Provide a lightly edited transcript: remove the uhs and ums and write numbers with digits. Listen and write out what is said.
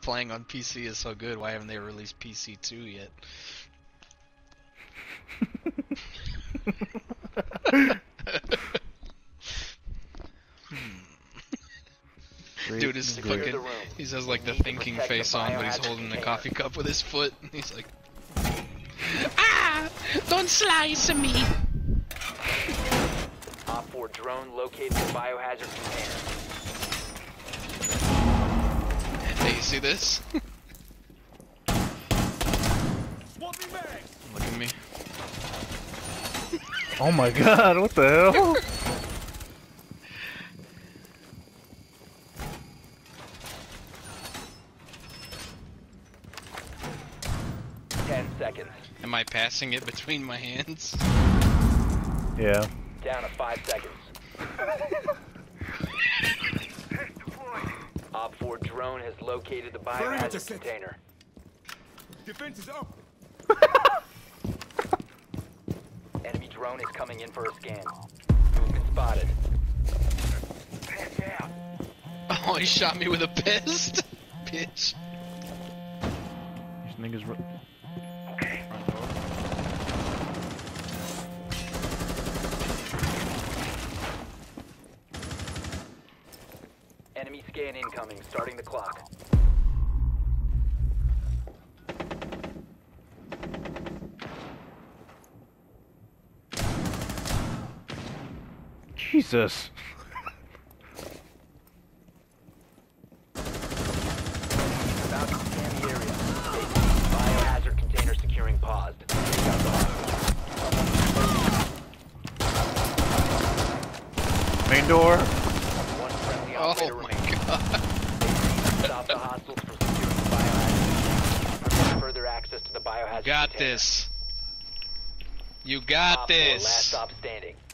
playing on PC is so good, why haven't they released PC2 yet? Dude is fucking, he says like the thinking face on, but he's holding the coffee cup with his foot. He's like, ah! Don't slice me! Op 4 drone located the biohazard container. Hey, you see this? Look at me. Oh my god, what the hell? Seconds. Am I passing it between my hands? Yeah. Down to 5 seconds. Op 4 drone has located the biohazard container. Defense is up. Enemy drone is coming in for a scan. Movement spotted. Oh, he shot me with a pist? Bitch. These niggas Enemy scan incoming, starting the clock. Jesus. About to scan the area. Biohazard container securing paused. Main door. One friendly operator Oh my remaining. god. Stop the hostiles from securing the biohazard. Prevent further access to the biohazard You got container. this. You got Op 4, this. last stop standing.